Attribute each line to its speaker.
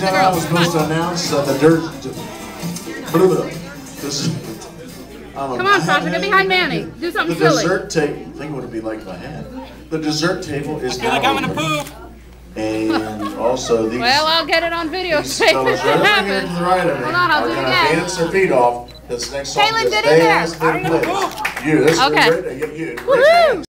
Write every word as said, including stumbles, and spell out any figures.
Speaker 1: with the
Speaker 2: now I
Speaker 1: girls.
Speaker 2: was supposed to announce uh, the dirt. This,
Speaker 1: Come on, Sasha, get behind Manny. Do something
Speaker 2: the
Speaker 1: silly.
Speaker 2: The dessert table. I think it would be like if I had. The dessert table is
Speaker 3: I feel
Speaker 2: now
Speaker 3: like I'm gonna
Speaker 2: open.
Speaker 3: poop.
Speaker 2: And also these.
Speaker 1: Well, I'll get it on video.
Speaker 2: These
Speaker 1: So it
Speaker 2: fellas right over here to
Speaker 1: happens.
Speaker 2: the right of me
Speaker 1: Hold on, I'll
Speaker 2: are
Speaker 1: do it
Speaker 2: gonna
Speaker 1: again.
Speaker 2: dance their feet off. This next song
Speaker 1: Kaylin,
Speaker 2: is
Speaker 1: get in
Speaker 2: Stay
Speaker 1: there.
Speaker 2: As They Play. You, this is
Speaker 1: Okay.
Speaker 2: great. You, you.
Speaker 1: Woohoo!